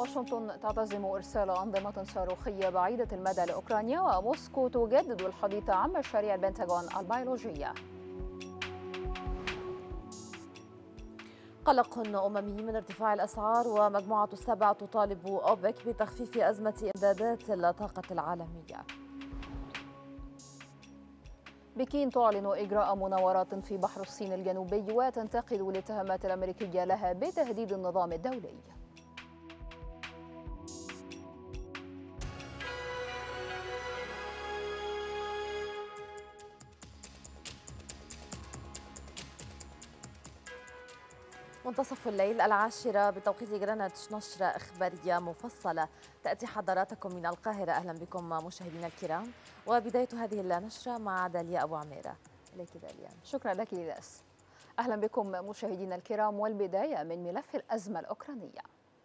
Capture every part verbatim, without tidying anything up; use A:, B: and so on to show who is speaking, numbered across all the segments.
A: واشنطن تعتزم إرسال أنظمة صاروخية بعيدة المدى لأوكرانيا، وموسكو تجدد الحديث عن مشاريع البنتاغون البيولوجية.
B: قلق أممي من ارتفاع الأسعار، ومجموعة السبع تطالب أوبك بتخفيف أزمة إمدادات الطاقة العالمية.
A: بكين تعلن إجراء مناورات في بحر الصين الجنوبي، وتنتقد الاتهامات الأمريكية لها بتهديد النظام الدولي.
B: منتصف الليل العاشرة بتوقيت جرينتش، نشرة إخبارية مفصلة تأتي حضراتكم من القاهرة. أهلا بكم مشاهدينا الكرام، وبداية هذه النشرة مع داليا أبو عميرة. إليك داليا.
A: شكرا لك إيداس. أهلا بكم مشاهدينا الكرام، والبداية من ملف الأزمة الأوكرانية.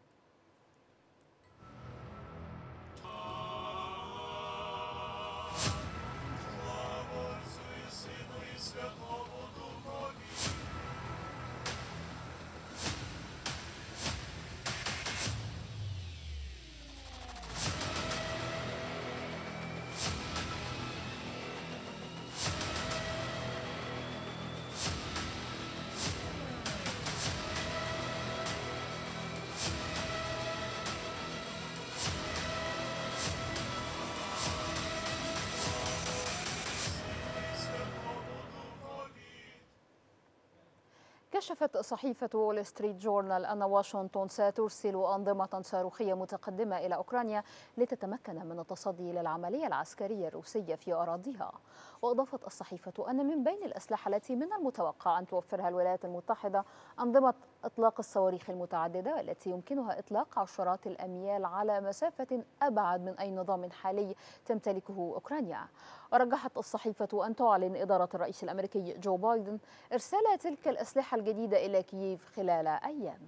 A: كشفت صحيفة وول ستريت جورنال أن واشنطن سترسل أنظمة صاروخية متقدمة إلى أوكرانيا لتتمكن من التصدي للعملية العسكرية الروسية في أراضيها. وأضافت الصحيفة أن من بين الأسلحة التي من المتوقع أن توفرها الولايات المتحدة أنظمة إطلاق الصواريخ المتعددة، التي يمكنها إطلاق عشرات الأميال على مسافة أبعد من أي نظام حالي تمتلكه أوكرانيا. ورجحت الصحيفة أن تعلن إدارة الرئيس الأمريكي جو بايدن إرسال تلك الأسلحة الجديدة إلى كييف خلال أيام.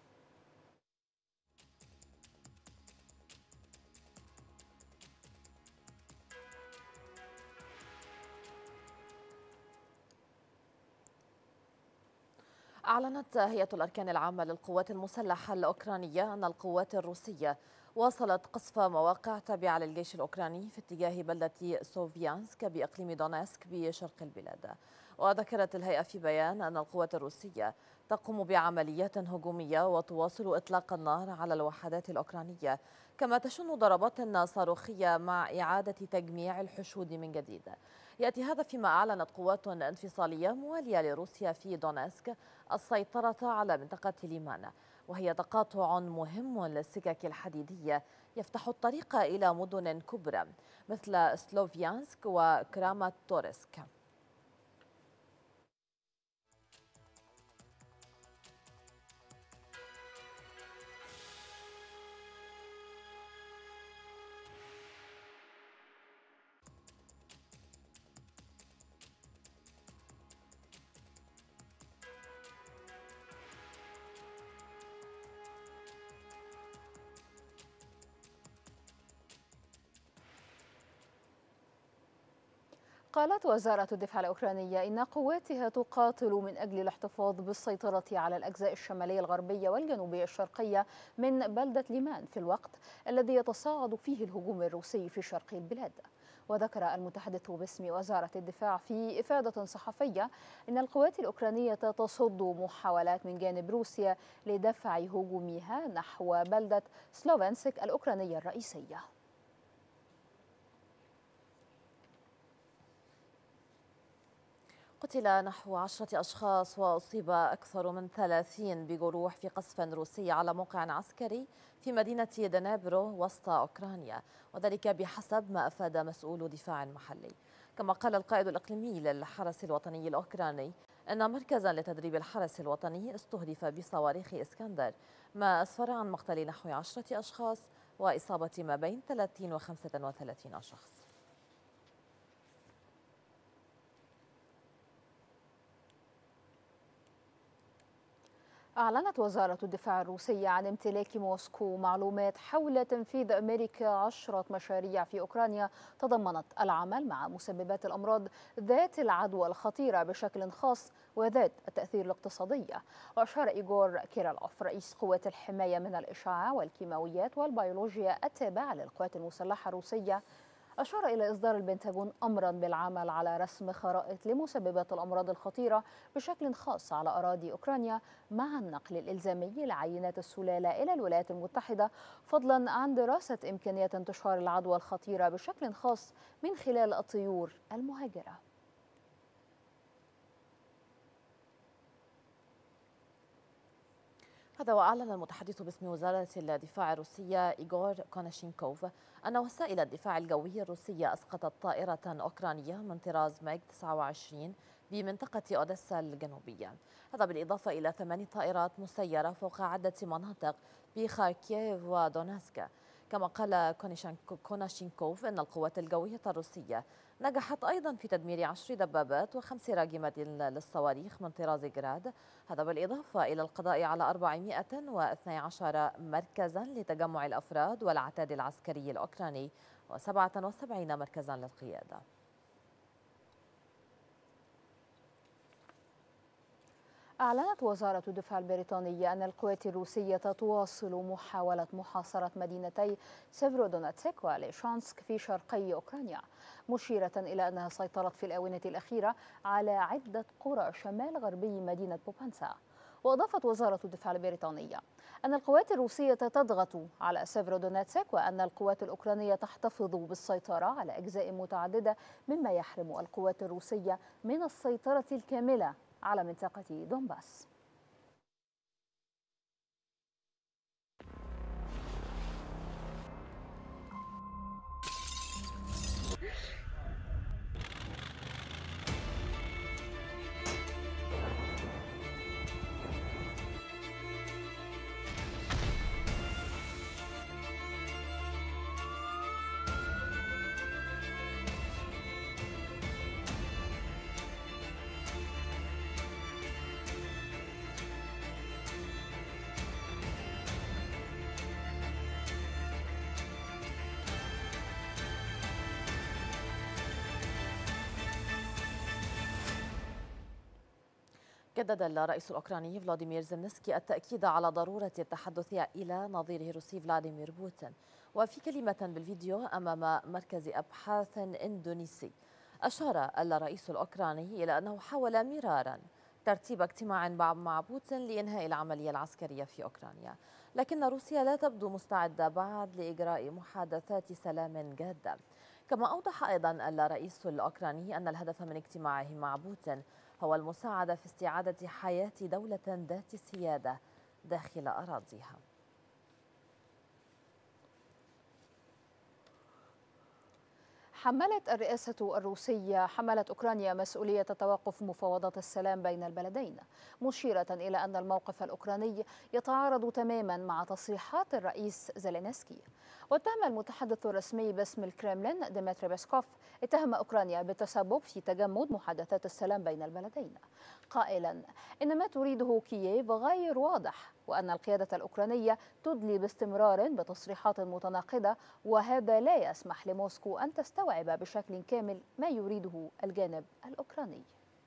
B: أعلنت هيئة الأركان العامة للقوات المسلحة الأوكرانية أن القوات الروسية واصلت قصف مواقع تابعة للجيش الأوكراني في اتجاه بلدة سوفيانسك بإقليم دونيسك بشرق البلاد. وذكرت الهيئة في بيان أن القوات الروسية تقوم بعمليات هجومية وتواصل إطلاق النار على الوحدات الأوكرانية، كما تشن ضربات صاروخية مع إعادة تجميع الحشود من جديد. يأتي هذا فيما أعلنت قوات انفصالية موالية لروسيا في دونيسك السيطرة على منطقة ليمان، وهي تقاطع مهم للسكك الحديدية يفتح الطريق إلى مدن كبرى مثل سلوفيانسك وكراماتورسك.
A: قالت وزارة الدفاع الأوكرانية إن قواتها تقاتل من أجل الاحتفاظ بالسيطرة على الأجزاء الشمالية الغربية والجنوبية الشرقية من بلدة ليمان في الوقت الذي يتصاعد فيه الهجوم الروسي في شرق البلاد. وذكر المتحدث باسم وزارة الدفاع في إفادة صحفية إن القوات الأوكرانية تصد محاولات من جانب روسيا لدفع هجومها نحو بلدة سلوفيانسك الأوكرانية الرئيسية.
B: قتل نحو عشرة أشخاص وأصيب أكثر من ثلاثين بجروح في قصف روسي على موقع عسكري في مدينة دنيبرو وسط أوكرانيا، وذلك بحسب ما أفاد مسؤول دفاع محلي. كما قال القائد الإقليمي للحرس الوطني الأوكراني أن مركزا لتدريب الحرس الوطني استهدف بصواريخ إسكندر، ما أسفر عن مقتل نحو عشرة أشخاص وإصابة ما بين ثلاثين وخمسة وثلاثين شخص.
A: أعلنت وزارة الدفاع الروسية عن امتلاك موسكو معلومات حول تنفيذ أمريكا عشرة مشاريع في أوكرانيا تضمنت العمل مع مسببات الأمراض ذات العدوى الخطيرة بشكل خاص وذات التأثير الاقتصادي. وأشار إيغور كيريلوف رئيس قوات الحماية من الإشعاع والكيماويات والبيولوجيا التابعة للقوات المسلحة الروسية، أشار إلى إصدار البنتاغون أمرا بالعمل على رسم خرائط لمسببات الأمراض الخطيرة بشكل خاص على أراضي أوكرانيا مع النقل الإلزامي لعينات السلالة إلى الولايات المتحدة، فضلا عن دراسة إمكانية انتشار العدوى الخطيرة بشكل خاص من خلال الطيور المهاجرة.
B: هذا وأعلن المتحدث باسم وزارة الدفاع الروسية إيغور كوناشينكوف أن وسائل الدفاع الجوي الروسية أسقطت طائرة أوكرانية من طراز ميغ تسعة وعشرين بمنطقة أوديسا الجنوبية، هذا بالإضافة إلى ثماني طائرات مسيرة فوق عدة مناطق بخاركيف ودوناسك. كما قال كوناشينكوف أن القوات الجوية الروسية نجحت أيضا في تدمير عشر دبابات وخمس راجمات للصواريخ من طراز جراد، هذا بالإضافة إلى القضاء على أربعمائة واثني عشر مركزا لتجمع الأفراد والعتاد العسكري الأوكراني وسبعة وسبعين مركزا للقيادة.
A: أعلنت وزارة الدفاع البريطانية أن القوات الروسية تواصل محاولة محاصرة مدينتي سيفرودونتسك وليشانسك في شرقي أوكرانيا، مشيرة إلى أنها سيطرت في الآونة الأخيرة على عدة قرى شمال غربي مدينة بوبانسا. وأضافت وزارة الدفاع البريطانية أن القوات الروسية تضغط على سيفرودونتسك وأن القوات الأوكرانية تحتفظ بالسيطرة على أجزاء متعددة، مما يحرم القوات الروسية من السيطرة الكاملة على منطقة دونباس.
B: جدد الرئيس الأوكراني فلاديمير زيلينسكي التأكيد على ضرورة التحدث إلى نظيره الروسي فلاديمير بوتين، وفي كلمة بالفيديو أمام مركز أبحاث إندونيسي أشار الرئيس الأوكراني إلى أنه حاول مرارا ترتيب اجتماع مع بوتين لإنهاء العملية العسكرية في أوكرانيا، لكن روسيا لا تبدو مستعدة بعد لإجراء محادثات سلام جادة. كما أوضح أيضا الرئيس الأوكراني أن الهدف من اجتماعه مع بوتين هو المساعدة في استعادة حياة دولة ذات سيادة داخل أراضيها.
A: حملت الرئاسة الروسية حملت أوكرانيا مسؤولية توقف مفاوضات السلام بين البلدين، مشيرة إلى أن الموقف الأوكراني يتعارض تماما مع تصريحات الرئيس زيلينسكي. واتهم المتحدث الرسمي باسم الكرملين ديمتري بيسكوف اتهم أوكرانيا بالتسبب في تجمد محادثات السلام بين البلدين، قائلا إن ما تريده كييف غير واضح، وأن القيادة الأوكرانية تدلي باستمرار بتصريحات متناقضة، وهذا لا يسمح لموسكو أن تستوعب بشكل كامل ما يريده الجانب الأوكراني.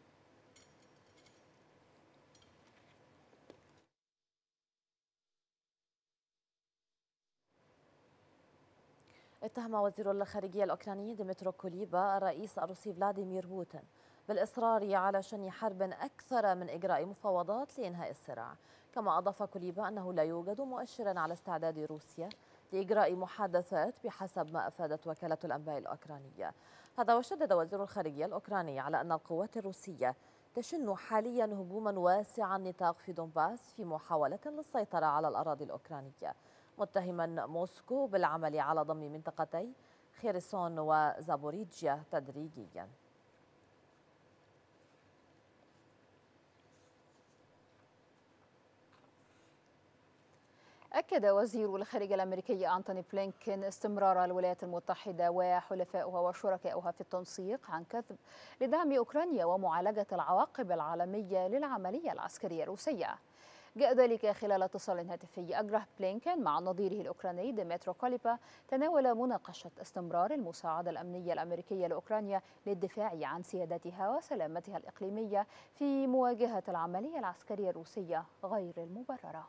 B: اتهم وزير الخارجية الأوكراني ديمترو كوليبا الرئيس الروسي فلاديمير بوتين بالإصرار على شن حرب أكثر من إجراء مفاوضات لإنهاء الصراع. كما أضاف كوليبا أنه لا يوجد مؤشر على استعداد روسيا لإجراء محادثات بحسب ما أفادت وكالة الأنباء الأوكرانية. هذا وشدد وزير الخارجية الأوكراني على أن القوات الروسية تشن حاليا هجوما واسع النطاق في دونباس في محاولة للسيطرة على الأراضي الأوكرانية، متهما موسكو بالعمل على ضم منطقتي خيرسون وزابوريجيا تدريجيا.
A: أكد وزير الخارجية الأمريكي أنتوني بلينكين استمرار الولايات المتحدة وحلفائها وشركائها في التنسيق عن كثب لدعم أوكرانيا ومعالجة العواقب العالمية للعملية العسكرية الروسية. جاء ذلك خلال اتصال هاتفي أجره بلينكين مع نظيره الأوكراني ديمترو كوليبا تناول مناقشة استمرار المساعدة الأمنية الأمريكية لأوكرانيا للدفاع عن سيادتها وسلامتها الإقليمية في مواجهة العملية العسكرية الروسية غير المبررة.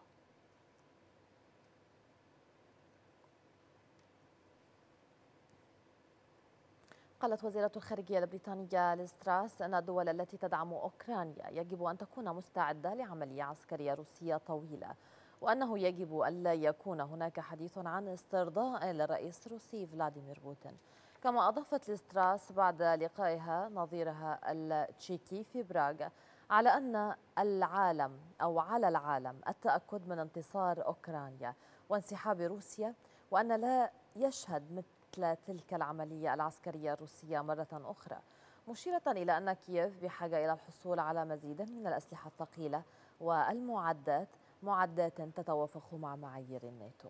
B: قالت وزيرة الخارجية البريطانية ليز تراس أن الدول التي تدعم أوكرانيا يجب أن تكون مستعدة لعملية عسكرية روسية طويلة، وأنه يجب ألا يكون هناك حديث عن استرضاء للرئيس الروسي فلاديمير بوتين. كما أضافت ليز تراس بعد لقائها نظيرها التشيكي في براغ على أن العالم أو على العالم التأكد من انتصار أوكرانيا وانسحاب روسيا، وأن لا يشهد مثل تلك العملية العسكرية الروسية مرة أخرى، مشيرة إلى أن كييف بحاجة إلى الحصول على مزيد من الأسلحة الثقيلة والمعدات معدات تتوافق مع معايير الناتو.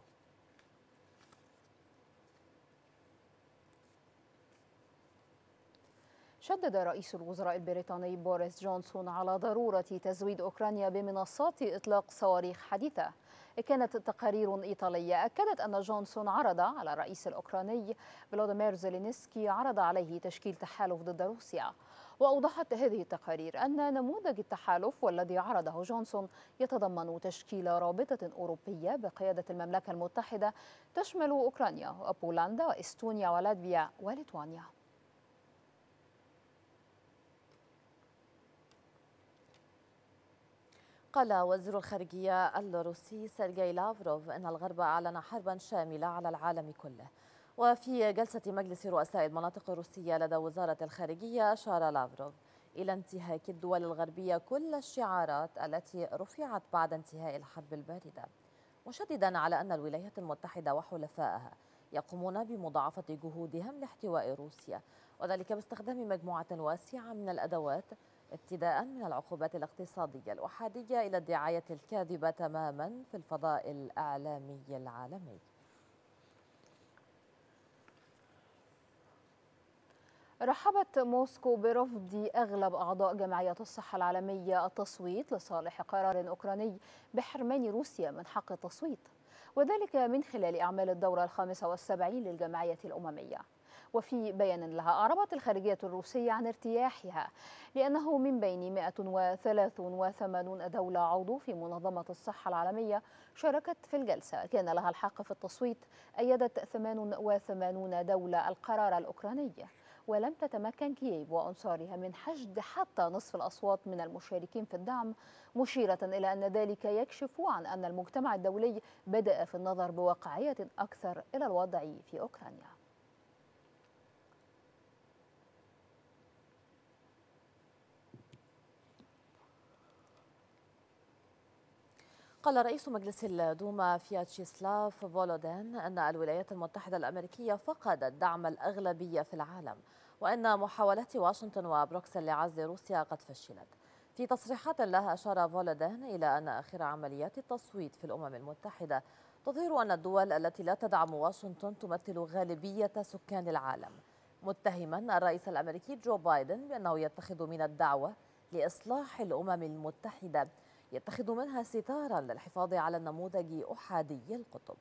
A: شدد رئيس الوزراء البريطاني بوريس جونسون على ضرورة تزويد أوكرانيا بمنصات إطلاق صواريخ حديثة. كانت تقارير إيطالية أكدت أن جونسون عرض على الرئيس الأوكراني فلوديمير زيلينسكي عرض عليه تشكيل تحالف ضد روسيا. وأوضحت هذه التقارير أن نموذج التحالف والذي عرضه جونسون يتضمن تشكيل رابطة أوروبية بقيادة المملكة المتحدة تشمل أوكرانيا وبولندا وإستونيا ولاتفيا وليتوانيا.
B: قال وزير الخارجية الروسي سيرجي لافروف أن الغرب أعلن حربا شاملة على العالم كله. وفي جلسة مجلس رؤساء المناطق الروسية لدى وزارة الخارجية أشار لافروف إلى انتهاك الدول الغربية كل الشعارات التي رفعت بعد انتهاء الحرب الباردة، مشددا على أن الولايات المتحدة وحلفائها يقومون بمضاعفة جهودهم لاحتواء روسيا، وذلك باستخدام مجموعة واسعة من الأدوات، ابتداء من العقوبات الاقتصادية الأحادية إلى الدعاية الكاذبة تماما في الفضاء الإعلامي العالمي.
A: رحبت موسكو برفض أغلب أعضاء جمعية الصحة العالمية التصويت لصالح قرار أوكراني بحرمان روسيا من حق التصويت، وذلك من خلال أعمال الدورة الخامسة والسبعين للجمعية الأممية. وفي بيان لها أعربت الخارجية الروسية عن ارتياحها لأنه من بين مئة وثلاثة وثمانين دولة عضو في منظمة الصحة العالمية شاركت في الجلسة كان لها الحق في التصويت، أيدت ثمانية وثمانين دولة القرار الأوكراني، ولم تتمكن كييف وأنصارها من حشد حتى نصف الأصوات من المشاركين في الدعم، مشيرة إلى أن ذلك يكشف عن أن المجتمع الدولي بدأ في النظر بواقعية أكثر إلى الوضع في أوكرانيا.
B: قال رئيس مجلس الدوما فياتشيسلاف فولودين أن الولايات المتحدة الأمريكية فقدت دعم الأغلبية في العالم، وأن محاولات واشنطن وبروكسل لعزل روسيا قد فشلت. في تصريحات لها أشار فولودين إلى أن آخر عمليات التصويت في الأمم المتحدة تظهر أن الدول التي لا تدعم واشنطن تمثل غالبية سكان العالم، متهما الرئيس الأمريكي جو بايدن بأنه يتخذ من الدعوة لإصلاح الأمم المتحدة يتخذ منها ستارا للحفاظ على النموذج أحادي القطب.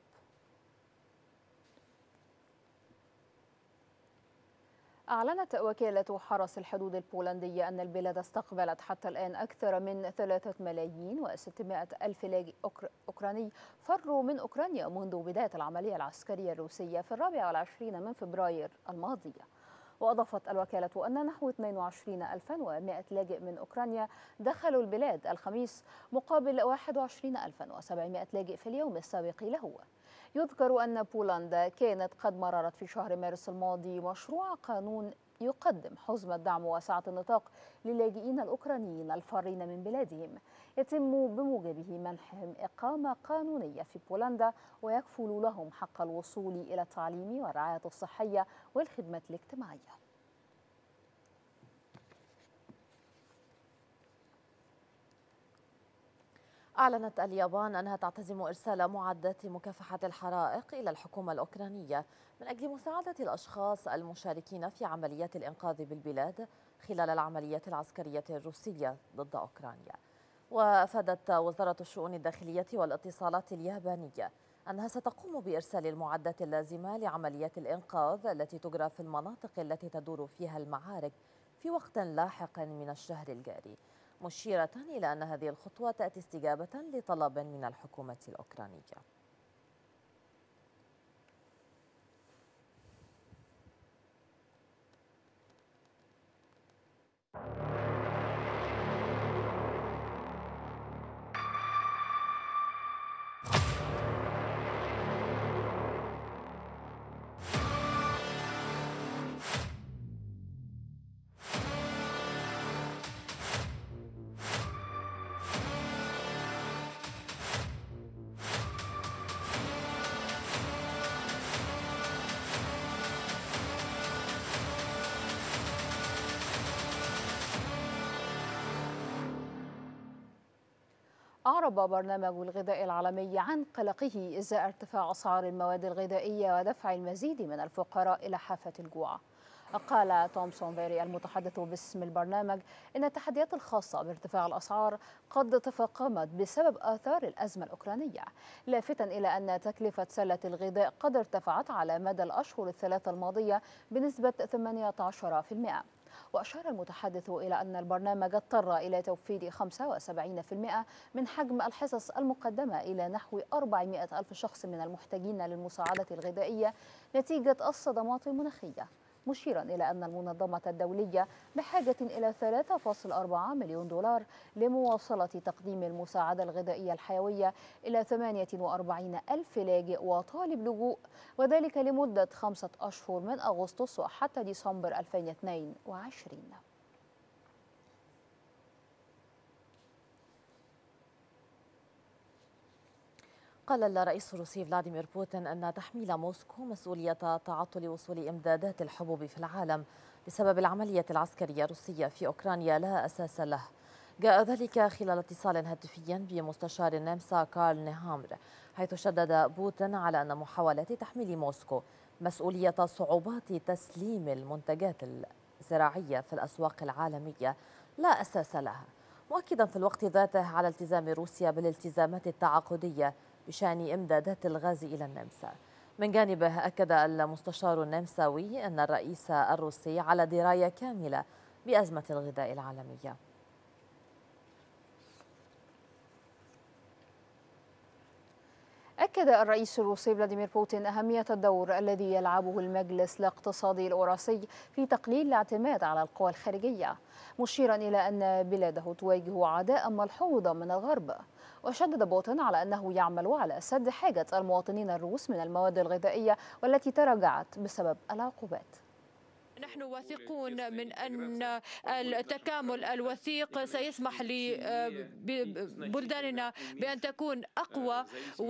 A: أعلنت وكالة حرس الحدود البولندية أن البلاد استقبلت حتى الآن أكثر من ثلاثة ملايين وستمائة ألف لاجئ أوكراني فروا من أوكرانيا منذ بداية العملية العسكرية الروسية في الرابع والعشرين من فبراير الماضي. وأضافت الوكالة أن نحو اثنين وعشرين ألفا ومائة لاجئ من أوكرانيا دخلوا البلاد الخميس مقابل واحد وعشرين ألفا وسبعمائة لاجئ في اليوم السابق له. يذكر أن بولندا كانت قد مررت في شهر مارس الماضي مشروع قانون يقدم حزمة دعم واسعة النطاق للاجئين الأوكرانيين الفارين من بلادهم، يتم بموجبه منحهم إقامة قانونية في بولندا ويكفل لهم حق الوصول إلى التعليم والرعاية الصحية والخدمات الاجتماعية.
B: أعلنت اليابان أنها تعتزم إرسال معدات مكافحة الحرائق إلى الحكومة الأوكرانية من أجل مساعدة الأشخاص المشاركين في عمليات الإنقاذ بالبلاد خلال العمليات العسكرية الروسية ضد أوكرانيا. وأفادت وزارة الشؤون الداخلية والاتصالات اليابانية أنها ستقوم بإرسال المعدات اللازمة لعمليات الإنقاذ التي تجرى في المناطق التي تدور فيها المعارك في وقت لاحق من الشهر الجاري، مشيرة إلى أن هذه الخطوة تأتي استجابة لطلب من الحكومة الأوكرانية.
A: أعرب برنامج الغذاء العالمي عن قلقه إزاء ارتفاع أسعار المواد الغذائية ودفع المزيد من الفقراء إلى حافة الجوع. قال تومسون فيري المتحدث باسم البرنامج إن التحديات الخاصة بارتفاع الأسعار قد تفاقمت بسبب آثار الأزمة الأوكرانية، لافتا إلى أن تكلفة سلة الغذاء قد ارتفعت على مدى الأشهر الثلاثة الماضية بنسبة ثمانية عشر بالمئة. وأشار المتحدث إلى أن البرنامج اضطر إلى توفير خمسة وسبعين بالمئة من حجم الحصص المقدمة إلى نحو أربعمئة ألف شخص من المحتاجين للمساعدة الغذائية نتيجة الصدمات المناخية، مشيرا إلى أن المنظمة الدولية بحاجة إلى ثلاثة فاصلة أربعة مليون دولار لمواصلة تقديم المساعدة الغذائية الحيوية إلى ثمانية وأربعين ألف لاجئ وطالب لجوء، وذلك لمدة خمسة أشهر من أغسطس وحتى ديسمبر ألفين واثنين وعشرين.
B: قال الرئيس الروسي فلاديمير بوتين أن تحميل موسكو مسؤولية تعطل وصول إمدادات الحبوب في العالم بسبب العملية العسكرية الروسية في أوكرانيا لا أساس له. جاء ذلك خلال اتصال هاتفي بمستشار النمسا كارل نيهامر، حيث شدد بوتين على أن محاولات تحميل موسكو مسؤولية صعوبات تسليم المنتجات الزراعية في الأسواق العالمية لا أساس لها، مؤكدا في الوقت ذاته على التزام روسيا بالالتزامات التعاقدية بشأن إمدادات الغاز إلى النمسا. من جانبه أكد المستشار النمساوي أن الرئيس الروسي على دراية كاملة بأزمة الغذاء العالمية.
A: أكد الرئيس الروسي فلاديمير بوتين أهمية الدور الذي يلعبه المجلس الاقتصادي الأوراسي في تقليل الاعتماد على القوى الخارجية، مشيرا إلى أن بلاده تواجه عداء ملحوظا من الغرب. وشدد بوتين على أنه يعمل على سد حاجة المواطنين الروس من المواد الغذائية والتي تراجعت بسبب العقوبات.
C: نحن واثقون من أن التكامل الوثيق سيسمح لبلداننا بأن تكون أقوى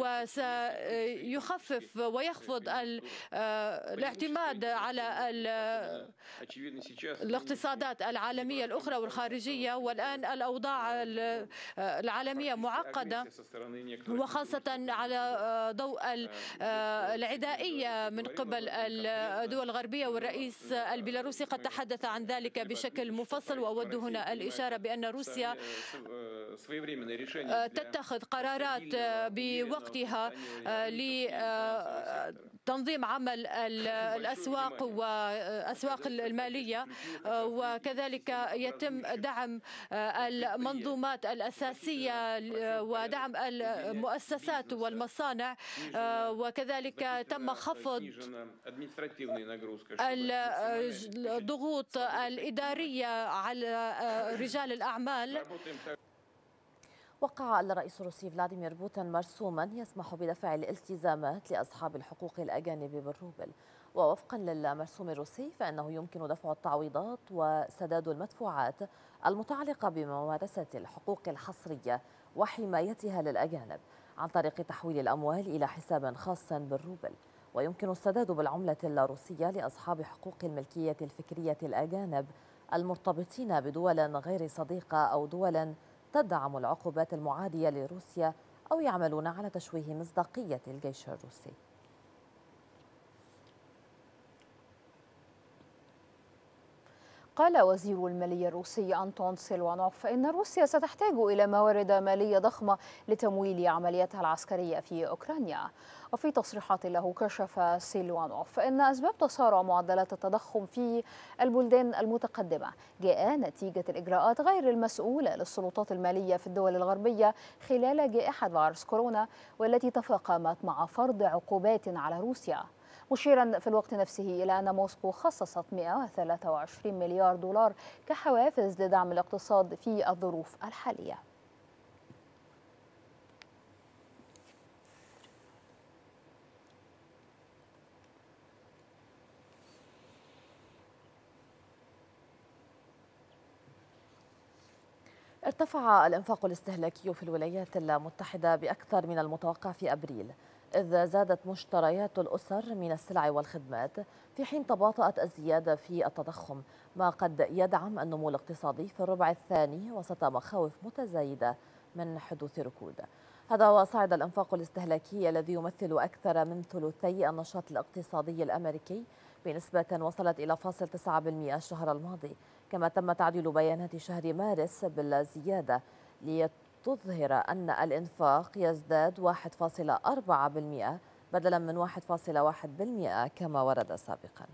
C: وسيخفف ويخفض الاعتماد على الاقتصادات العالمية الأخرى والخارجية. والآن الأوضاع العالمية معقدة، وخاصة على ضوء العدائية من قبل الدول الغربية، والرئيس البيلاروسي قد تحدث عن ذلك بشكل مفصل. وأود هنا الإشارة بأن روسيا تتخذ قرارات بوقتها لتنظيم عمل الأسواق وأسواق المالية، وكذلك يتم دعم المنظومات الأساسية ودعم المؤسسات والمصانع، وكذلك تم خفض الضغوط الإدارية على رجال الأعمال.
B: وقع الرئيس الروسي فلاديمير بوتين مرسوما يسمح بدفع الالتزامات لأصحاب الحقوق الأجانب بالروبل، ووفقا للمرسوم الروسي فإنه يمكن دفع التعويضات وسداد المدفوعات المتعلقة بممارسة الحقوق الحصرية وحمايتها للأجانب عن طريق تحويل الأموال إلى حساب خاص بالروبل، ويمكن السداد بالعملة الروسية لأصحاب حقوق الملكية الفكرية الأجانب المرتبطين بدول غير صديقة أو دول تدعم العقوبات المعادية لروسيا أو يعملون على تشويه مصداقية الجيش الروسي.
A: قال وزير المالية الروسي أنتون سيلوانوف إن روسيا ستحتاج إلى موارد مالية ضخمة لتمويل عملياتها العسكرية في أوكرانيا. وفي تصريحات له كشف سيلوانوف أن أسباب تسارع معدلات التضخم في البلدان المتقدمة جاء نتيجة الإجراءات غير المسؤولة للسلطات المالية في الدول الغربية خلال جائحة فيروس كورونا، والتي تفاقمت مع فرض عقوبات على روسيا، مشيرا في الوقت نفسه إلى أن موسكو خصصت مئة وثلاثة وعشرين مليار دولار كحوافز لدعم الاقتصاد في الظروف الحالية.
B: ارتفع الإنفاق الاستهلاكي في الولايات المتحدة بأكثر من المتوقع في أبريل، إذ زادت مشتريات الأسر من السلع والخدمات في حين تباطأت الزيادة في التضخم، ما قد يدعم النمو الاقتصادي في الربع الثاني وسط مخاوف متزايدة من حدوث ركود. هذا وصعد الإنفاق الاستهلاكي الذي يمثل أكثر من ثلثي النشاط الاقتصادي الأمريكي بنسبة وصلت إلى فاصل تسعة بالمئة الشهر الماضي، كما تم تعديل بيانات شهر مارس بالزيادة لتظهر أن الإنفاق يزداد واحد فاصل أربعة بالمئة بدلا من واحد فاصل واحد بالمئة كما ورد سابقا.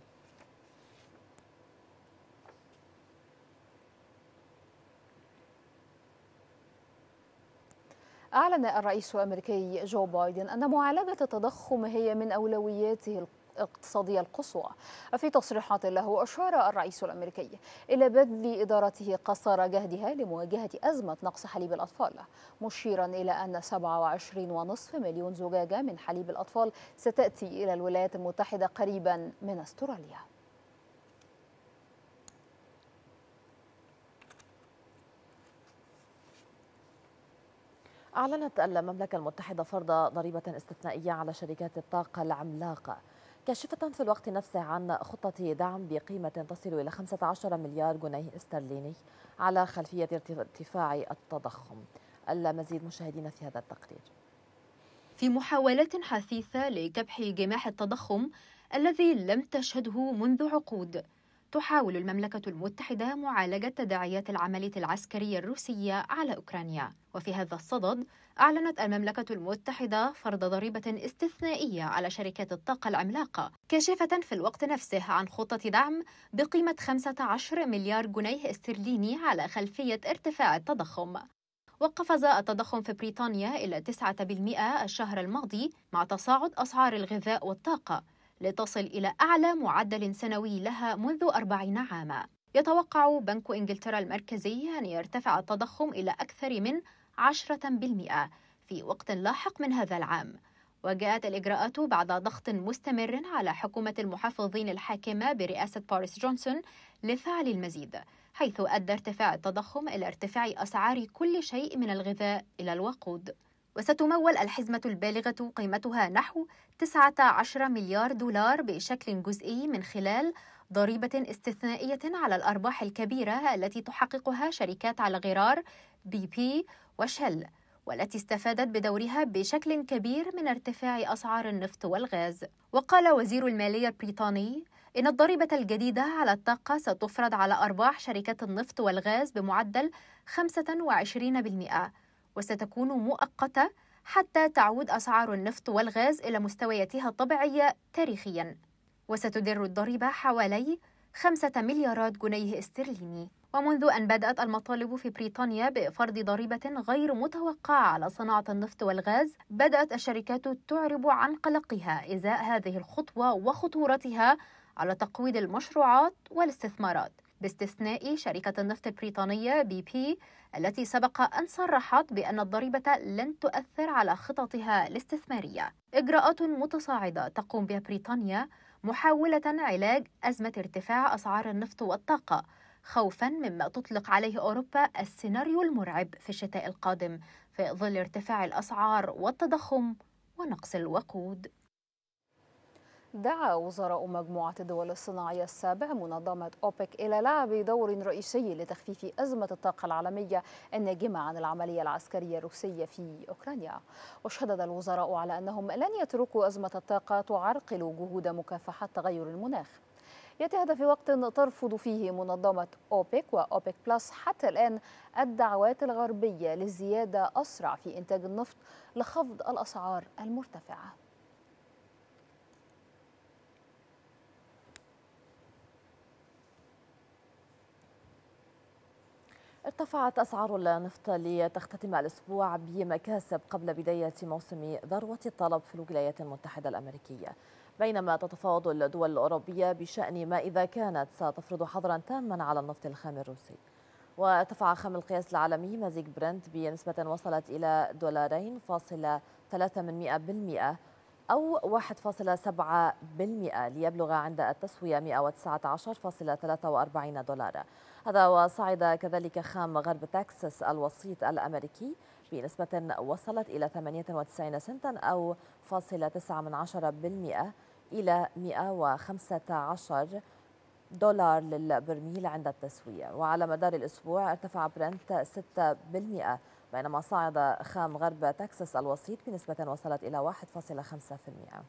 A: أعلن الرئيس الأمريكي جو بايدن أن معالجة التضخم هي من أولوياته الاقتصادية القصوى. في تصريحات له أشار الرئيس الأمريكي إلى بذل إدارته قصارى جهدها لمواجهة أزمة نقص حليب الأطفال، مشيرا إلى أن سبعة وعشرين فاصلة خمسة مليون زجاجة من حليب الأطفال ستأتي إلى الولايات المتحدة قريبا من أستراليا.
B: أعلنت المملكة المتحدة فرض ضريبة استثنائية على شركات الطاقة العملاقة، كاشفة في الوقت نفسه عن خطة دعم بقيمة تصل إلى خمسة عشر مليار جنيه استرليني على خلفية ارتفاع التضخم. المزيد مشاهدينا في هذا التقرير.
D: في محاولات حثيثة لكبح جماح التضخم الذي لم تشهده منذ عقود، تحاول المملكة المتحدة معالجة تداعيات العملية العسكرية الروسية على أوكرانيا. وفي هذا الصدد أعلنت المملكة المتحدة فرض ضريبة استثنائية على شركات الطاقة العملاقة، كاشفة في الوقت نفسه عن خطة دعم بقيمة خمسة عشر مليار جنيه استرليني على خلفية ارتفاع التضخم. وقفز التضخم في بريطانيا إلى تسعة بالمئة الشهر الماضي مع تصاعد أسعار الغذاء والطاقة لتصل إلى أعلى معدل سنوي لها منذ أربعين عاما. يتوقع بنك إنجلترا المركزي أن يرتفع التضخم إلى أكثر من عشرة بالمئة في وقت لاحق من هذا العام. وجاءت الإجراءات بعد ضغط مستمر على حكومة المحافظين الحاكمة برئاسة بوريس جونسون لفعل المزيد، حيث أدى ارتفاع التضخم إلى ارتفاع أسعار كل شيء من الغذاء إلى الوقود. وستمول الحزمة البالغة قيمتها نحو تسعة عشر مليار دولار بشكل جزئي من خلال ضريبة استثنائية على الأرباح الكبيرة التي تحققها شركات على غرار بي بي وشل، والتي استفادت بدورها بشكل كبير من ارتفاع أسعار النفط والغاز. وقال وزير المالية البريطاني إن الضريبة الجديدة على الطاقة ستفرض على أرباح شركات النفط والغاز بمعدل خمسة وعشرين بالمئة، وستكون مؤقتة حتى تعود أسعار النفط والغاز إلى مستوياتها الطبيعية تاريخياً. وستدر الضريبة حوالي خمسة مليارات جنيه استرليني. ومنذ أن بدأت المطالب في بريطانيا بفرض ضريبة غير متوقعة على صناعة النفط والغاز، بدأت الشركات تعرب عن قلقها إزاء هذه الخطوة وخطورتها على تقويض المشروعات والاستثمارات، باستثناء شركة النفط البريطانية بي بي التي سبق أن صرحت بأن الضريبة لن تؤثر على خططها الاستثمارية. إجراءات متصاعدة تقوم بها بريطانيا محاولة علاج أزمة ارتفاع أسعار النفط والطاقة، خوفاً مما تطلق عليه أوروبا السيناريو المرعب في الشتاء القادم في ظل ارتفاع الأسعار والتضخم ونقص الوقود.
A: دعا وزراء مجموعة الدول الصناعية السابع منظمة أوبك إلى لعب دور رئيسي لتخفيف أزمة الطاقة العالمية الناجمة عن العملية العسكرية الروسية في أوكرانيا. وشدد الوزراء على أنهم لن يتركوا أزمة الطاقة تعرقل جهود مكافحة تغير المناخ. يأتي هذا في وقت ترفض فيه منظمة أوبك وأوبك بلس حتى الآن الدعوات الغربية للزيادة أسرع في إنتاج النفط لخفض الأسعار المرتفعة.
B: ارتفعت أسعار النفط لتختتم الأسبوع بمكاسب قبل بداية موسم ذروة الطلب في الولايات المتحدة الأمريكية، بينما تتفاوض الدول الأوروبية بشأن ما إذا كانت ستفرض حظرا تاما على النفط الخام الروسي. وارتفع خام القياس العالمي مزيج برنت بنسبة وصلت إلى دولارين فاصل ثلاثة من مئة بالمئة أو واحد فاصل سبعة بالمئة ليبلغ عند التسوية مئة وتسعة عشر فاصل ثلاثة وأربعين دولارا. هذا وصعد كذلك خام غرب تكساس الوسيط الأمريكي بنسبة وصلت إلى ثمانية وتسعين سنتا أو فاصل تسعة من عشرة بالمئة إلى مئة وخمسة عشر دولار للبرميل عند التسوية. وعلى مدار الأسبوع ارتفع برنت ستة بالمئة، بينما صعد خام غرب تكساس الوسيط بنسبة وصلت إلى واحد فاصل خمسة بالمئة.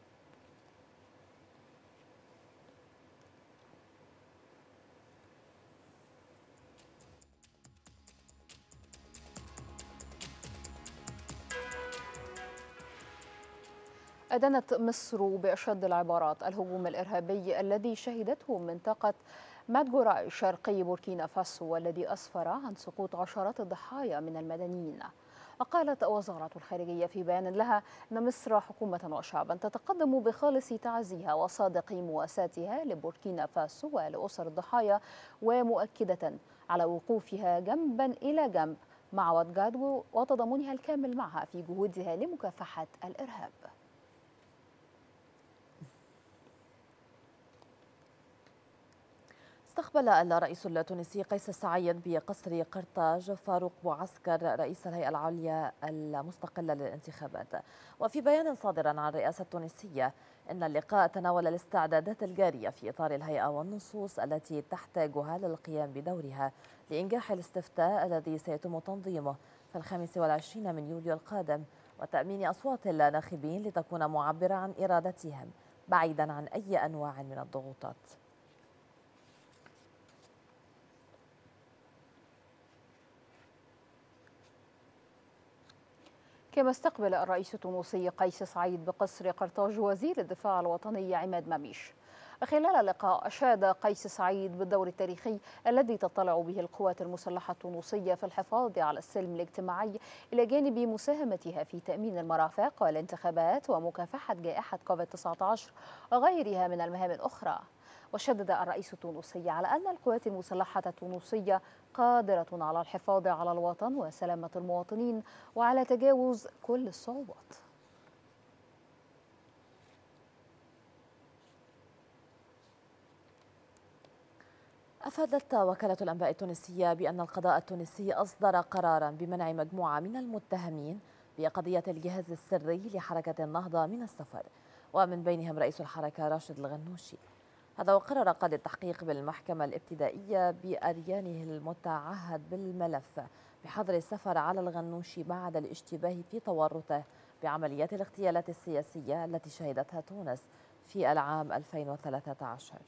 A: أدانت مصر بأشد العبارات الهجوم الإرهابي الذي شهدته منطقة مادجوراي شرقي بوركينا فاسو والذي أسفر عن سقوط عشرات الضحايا من المدنيين. وقالت وزارة الخارجية في بيان لها أن مصر حكومة وشعبا تتقدم بخالص تعزيها وصادق مواساتها لبوركينا فاسو ولأسر الضحايا، ومؤكدة على وقوفها جنبا إلى جنب مع واتجادو وتضامنها الكامل معها في جهودها لمكافحة الإرهاب.
B: استقبل الرئيس التونسي قيس سعيد بقصر قرطاج فاروق بوعسكر رئيس الهيئة العليا المستقلة للانتخابات. وفي بيان صادر عن الرئاسة التونسية إن اللقاء تناول الاستعدادات الجارية في إطار الهيئة والنصوص التي تحتاجها للقيام بدورها لإنجاح الاستفتاء الذي سيتم تنظيمه في الخامس والعشرين من يوليو القادم، وتأمين أصوات الناخبين لتكون معبرة عن إرادتهم بعيدا عن أي أنواع من الضغوطات.
A: كما استقبل الرئيس التونسي قيس سعيد بقصر قرطاج وزير الدفاع الوطني عماد مميش. خلال اللقاء أشاد قيس سعيد بالدور التاريخي الذي تطلع به القوات المسلحة التونسية في الحفاظ على السلم الاجتماعي إلى جانب مساهمتها في تأمين المرافق والانتخابات ومكافحة جائحة كوفيد تسعة عشر وغيرها من المهام الأخرى. وشدد الرئيس التونسي على أن القوات المسلحة التونسية قادرة على الحفاظ على الوطن وسلامة المواطنين وعلى تجاوز كل الصعوبات.
B: أفادت وكالة الأنباء التونسية بأن القضاء التونسي أصدر قرارا بمنع مجموعة من المتهمين بقضية الجهاز السري لحركة النهضة من السفر، ومن بينهم رئيس الحركة راشد الغنوشي. هذا وقرر قاضي التحقيق بالمحكمة الابتدائية بأريانه المتعهد بالملف بحظر السفر على الغنوشي بعد الاشتباه في تورطه بعمليات الاغتيالات السياسية التي شهدتها تونس في العام ألفين وثلاثة عشر.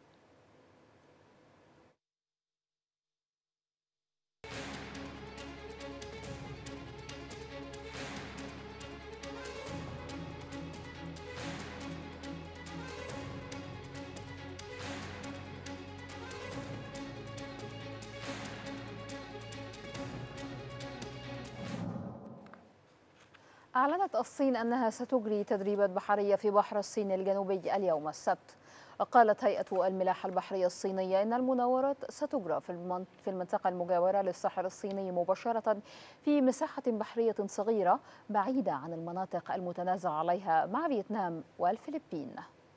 A: أعلنت الصين أنها ستجري تدريبات بحرية في بحر الصين الجنوبي اليوم السبت. وقالت هيئة الملاحة البحرية الصينية إن المناورات ستجرى في المنطقة المجاورة للساحل الصيني مباشرة في مساحة بحرية صغيرة بعيدة عن المناطق المتنازع عليها مع فيتنام والفلبين.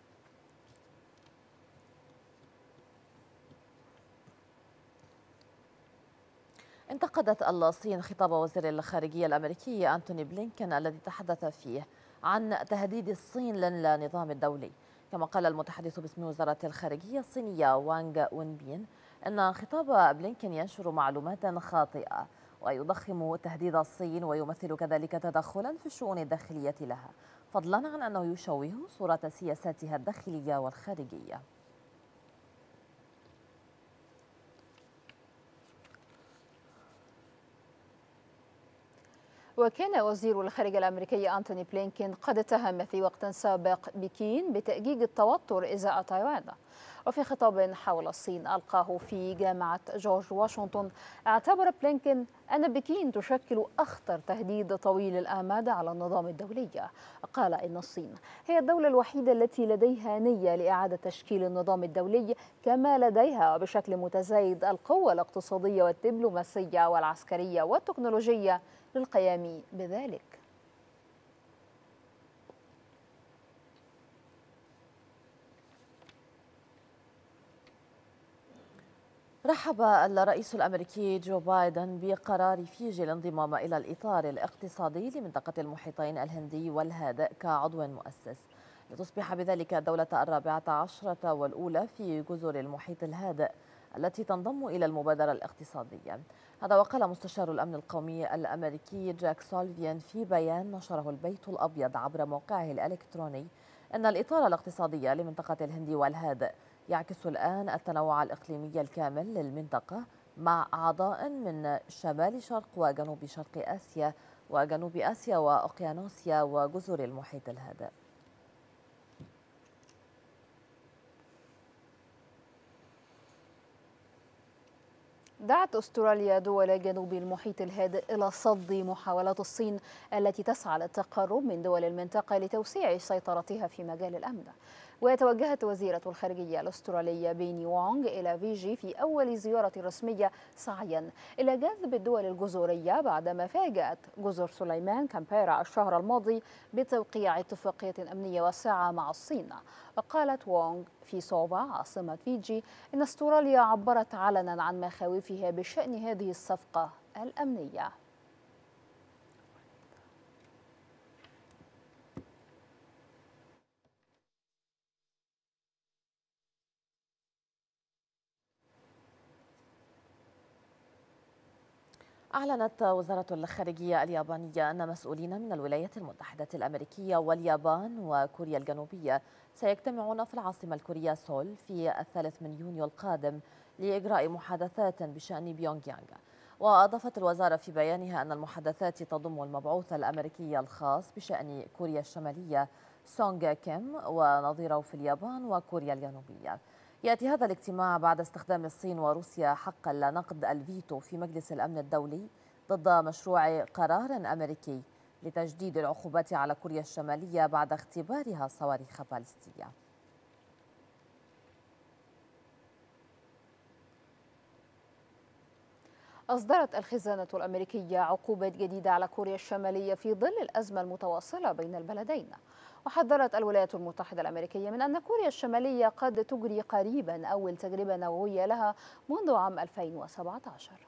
B: انتقدت الصين خطاب وزير الخارجية الأمريكي أنتوني بلينكن الذي تحدث فيه عن تهديد الصين للنظام الدولي. كما قال المتحدث باسم وزارة الخارجية الصينية وانغ وينبين أن خطاب بلينكن ينشر معلومات خاطئة ويضخم تهديد الصين ويمثل كذلك تدخلا في الشؤون الداخلية لها، فضلا عن أنه يشوه صورة سياساتها الداخلية والخارجية.
A: وكان وزير الخارجية الأمريكي أنتوني بلينكين قد اتهم في وقت سابق بكين بتأجيج التوتر إزاء تايوان. وفي خطاب حول الصين ألقاه في جامعة جورج واشنطن، اعتبر بلينكين أن بكين تشكل أخطر تهديد طويل الآماد على النظام الدولي. قال إن الصين هي الدولة الوحيدة التي لديها نية لإعادة تشكيل النظام الدولي، كما لديها بشكل متزايد القوة الاقتصادية والدبلوماسية والعسكرية والتكنولوجية للقيام بذلك.
B: رحب الرئيس الأمريكي جو بايدن بقرار فيجي الانضمام إلى الإطار الاقتصادي لمنطقة المحيطين الهندي والهادئ كعضو مؤسس، لتصبح بذلك الدولة الرابعة عشرة والأولى في جزر المحيط الهادئ التي تنضم إلى المبادرة الاقتصادية. هذا وقال مستشار الأمن القومي الأمريكي جاك سولفين في بيان نشره البيت الأبيض عبر موقعه الإلكتروني أن الإطار الاقتصادي لمنطقة الهند والهادئ يعكس الآن التنوع الإقليمي الكامل للمنطقة، مع أعضاء من شمال شرق وجنوب شرق آسيا وجنوب آسيا وأوقيانوسيا وجزر المحيط الهادئ.
A: دعت أستراليا دول جنوب المحيط الهادئ إلى صد محاولات الصين التي تسعى للتقرب من دول المنطقة لتوسيع سيطرتها في مجال الأمن. وتوجهت وزيرة الخارجية الأسترالية بيني وونغ إلى فيجي في أول زيارة رسمية سعيا إلى جذب الدول الجزرية بعدما فاجأت جزر سليمان كامبيرا الشهر الماضي بتوقيع اتفاقية أمنية واسعة مع الصين. وقالت وونغ في سوفا عاصمة فيجي إن أستراليا عبرت علنا عن مخاوفها بشأن هذه الصفقة الأمنية.
B: أعلنت وزارة الخارجية اليابانية أن مسؤولين من الولايات المتحدة الأمريكية واليابان وكوريا الجنوبية سيجتمعون في العاصمة الكورية سول في الثالث من يونيو القادم لإجراء محادثات بشأن بيونغ يانغ. وأضافت الوزارة في بيانها أن المحادثات تضم المبعوث الأمريكي الخاص بشأن كوريا الشمالية سونغ كيم ونظيره في اليابان وكوريا الجنوبية. يأتي هذا الاجتماع بعد استخدام الصين وروسيا حق نقد الفيتو في مجلس الأمن الدولي ضد مشروع قرار أمريكي لتجديد العقوبات على كوريا الشمالية بعد اختبارها صواريخ باليستية.
A: أصدرت الخزانة الأمريكية عقوبات جديدة على كوريا الشمالية في ظل الأزمة المتواصلة بين البلدين. وحذرت الولايات المتحدة الأمريكية من أن كوريا الشمالية قد تجري قريبا أول تجربة نووية لها منذ عام ألفين وسبعة عشر.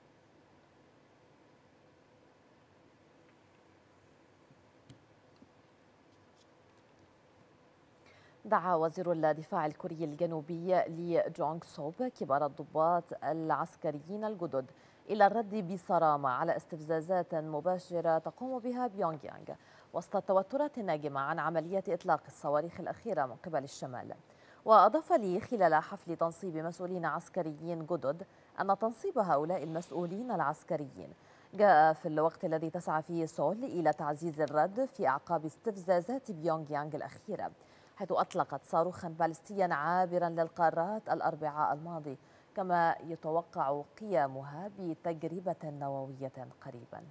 B: دعا وزير الدفاع الكوري الجنوبي لي جونغ سوب كبار الضباط العسكريين الجدد إلى الرد بصرامة على استفزازات مباشرة تقوم بها بيونغ يانغ وسط التوترات الناجمة عن عملية إطلاق الصواريخ الأخيرة من قبل الشمال. وأضاف لي خلال حفل تنصيب مسؤولين عسكريين جدد أن تنصيب هؤلاء المسؤولين العسكريين جاء في الوقت الذي تسعى فيه سول إلى تعزيز الرد في أعقاب استفزازات بيونغ يانغ الأخيرة، حيث أطلقت صاروخا باليستيا عابرا للقارات الأربعاء الماضي، كما يتوقع قيامها بتجربة نووية قريبا.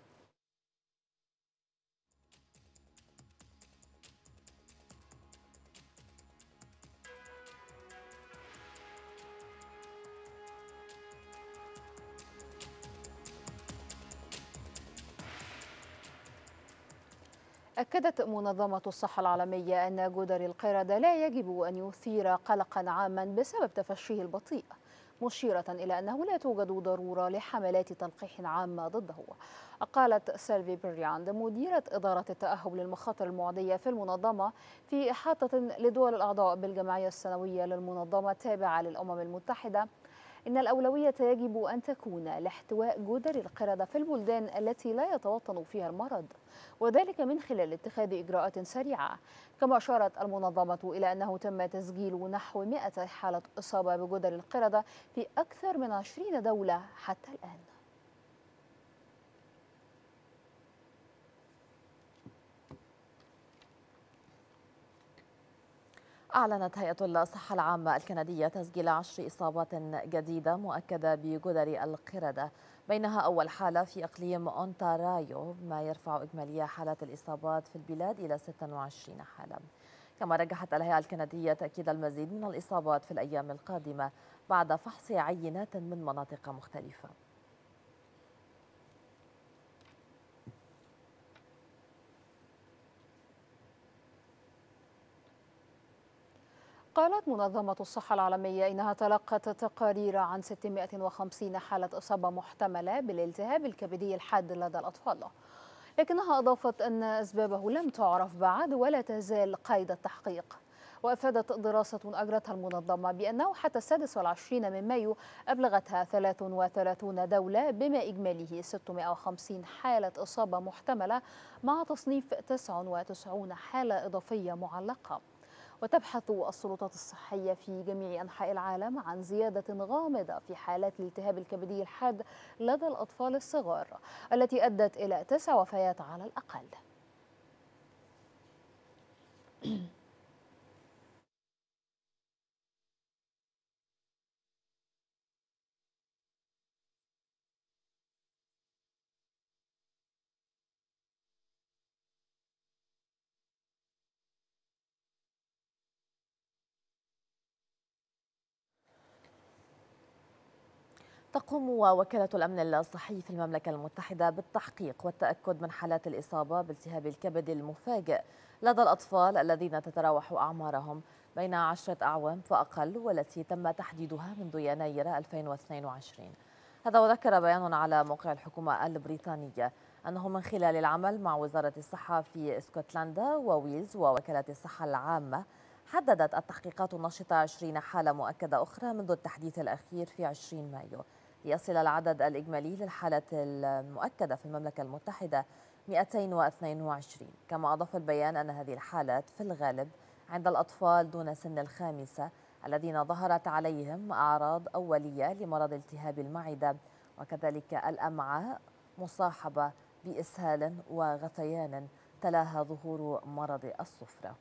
A: أكدت منظمة الصحة العالمية أن جدري القردة لا يجب أن يثير قلقا عاما بسبب تفشيه البطيء، مشيرة إلى أنه لا توجد ضرورة لحملات تلقيح عامة ضده. قالت سيلفي برياند مديرة إدارة التأهب للمخاطر المعدية في المنظمة في إحاطة لدول الأعضاء بالجمعية السنوية للمنظمة التابعة للأمم المتحدة إن الأولوية يجب أن تكون لاحتواء جدر القردة في البلدان التي لا يتوطن فيها المرض، وذلك من خلال اتخاذ إجراءات سريعة. كما أشارت المنظمة إلى أنه تم تسجيل نحو مئة حالة إصابة بجدر القردة في أكثر من عشرين دولة حتى الآن.
B: أعلنت هيئة الصحة العامة الكندية تسجيل عشر إصابات جديدة مؤكدة بجدري القردة، بينها أول حالة في إقليم أونتارايو، ما يرفع إجمالي حالات الإصابات في البلاد إلى ستة وعشرين حالة. كما رجحت الهيئة الكندية تأكيد المزيد من الإصابات في الأيام القادمة بعد فحص عينات من مناطق مختلفة.
A: قالت منظمة الصحة العالمية إنها تلقت تقارير عن ستمائة وخمسين حالة إصابة محتملة بالالتهاب الكبدي الحاد لدى الأطفال، لكنها أضافت أن أسبابه لم تعرف بعد ولا تزال قيد التحقيق. وأفادت دراسة أجرتها المنظمة بأنه حتى السادس والعشرين من مايو أبلغتها ثلاث وثلاثين دولة بما إجماله ستمائة وخمسين حالة إصابة محتملة، مع تصنيف تسعة وتسعين حالة إضافية معلقة. وتبحث السلطات الصحية في جميع أنحاء العالم عن زيادة غامضة في حالات الالتهاب الكبدي الحاد لدى الأطفال الصغار، التي أدت إلى تسع وفيات على الأقل.
B: تقوم وكالة الأمن الصحي في المملكة المتحدة بالتحقيق والتأكد من حالات الإصابة بالتهاب الكبد المفاجئ لدى الأطفال الذين تتراوح أعمارهم بين عشرة أعوام فأقل، والتي تم تحديدها منذ يناير ألفين واثنين وعشرين. هذا وذكر بيان على موقع الحكومة البريطانية أنه من خلال العمل مع وزارة الصحة في اسكتلندا وويلز ووكالة الصحة العامة، حددت التحقيقات النشطة عشرين حالة مؤكدة أخرى منذ التحديث الأخير في عشرين مايو، ليصل العدد الإجمالي للحالات المؤكدة في المملكة المتحدة مئتين واثنين وعشرين. كما أضاف البيان أن هذه الحالات في الغالب عند الأطفال دون سن الخامسة الذين ظهرت عليهم أعراض أولية لمرض التهاب المعدة وكذلك الأمعاء مصاحبة بإسهال وغثيان تلاها ظهور مرض الصفرة.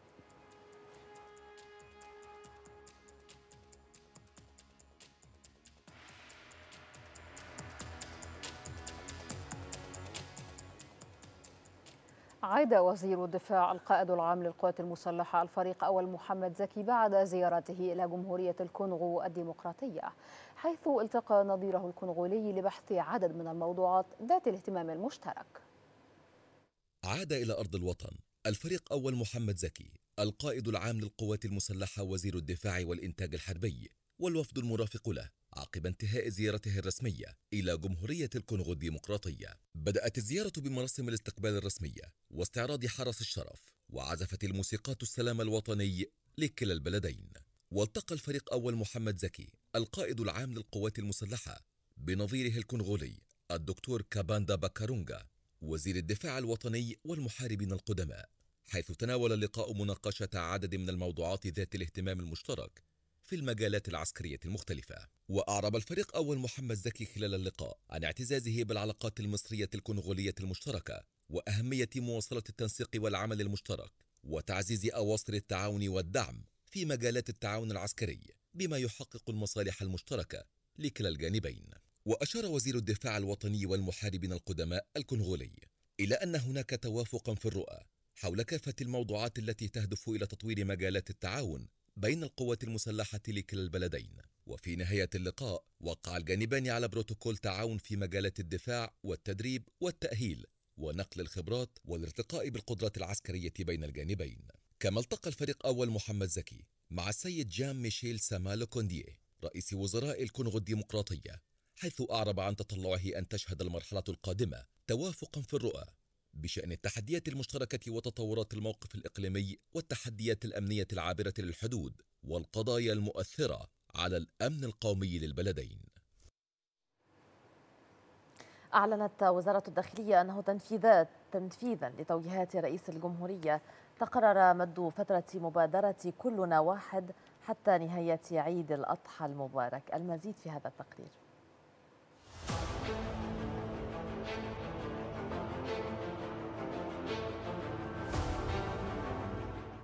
A: عاد وزير الدفاع القائد العام للقوات المسلحة الفريق أول محمد زكي بعد زيارته إلى جمهورية الكونغو الديمقراطية، حيث التقى نظيره الكونغولي لبحث عدد من الموضوعات ذات الاهتمام المشترك.
E: عاد إلى أرض الوطن الفريق أول محمد زكي القائد العام للقوات المسلحة وزير الدفاع والإنتاج الحربي والوفد المرافق له، عقب انتهاء زيارته الرسمية إلى جمهورية الكونغو الديمقراطية. بدأت الزيارة بمراسم الاستقبال الرسمية واستعراض حرس الشرف، وعزفت الموسيقات السلام الوطني لكلا البلدين. والتقى الفريق أول محمد زكي القائد العام للقوات المسلحة بنظيره الكونغولي الدكتور كاباندا باكارونغا وزير الدفاع الوطني والمحاربين القدماء، حيث تناول اللقاء مناقشة عدد من الموضوعات ذات الاهتمام المشترك في المجالات العسكرية المختلفة. وأعرب الفريق أول محمد زكي خلال اللقاء عن اعتزازه بالعلاقات المصرية الكونغولية المشتركة وأهمية مواصلة التنسيق والعمل المشترك وتعزيز أواصر التعاون والدعم في مجالات التعاون العسكري بما يحقق المصالح المشتركة لكلا الجانبين. وأشار وزير الدفاع الوطني والمحاربين القدماء الكونغولي إلى أن هناك توافقا في الرؤى حول كافة الموضوعات التي تهدف إلى تطوير مجالات التعاون بين القوات المسلحة لكلا البلدين. وفي نهاية اللقاء وقع الجانبان على بروتوكول تعاون في مجالات الدفاع والتدريب والتأهيل ونقل الخبرات والارتقاء بالقدرات العسكرية بين الجانبين. كما التقى الفريق أول محمد زكي مع السيد جان ميشيل سامالو كونديه رئيس وزراء الكونغو الديمقراطية، حيث أعرب عن تطلعه أن تشهد المرحلة القادمة توافقا في الرؤى بشأن التحديات المشتركة وتطورات الموقف الإقليمي والتحديات الأمنية العابرة للحدود والقضايا المؤثرة على الأمن القومي للبلدين.
B: أعلنت وزارة الداخلية أنه تنفيذات تنفيذا لتوجيهات رئيس الجمهورية تقرر مد فترة مبادرة كلنا واحد حتى نهاية عيد الأضحى المبارك. المزيد في هذا التقرير.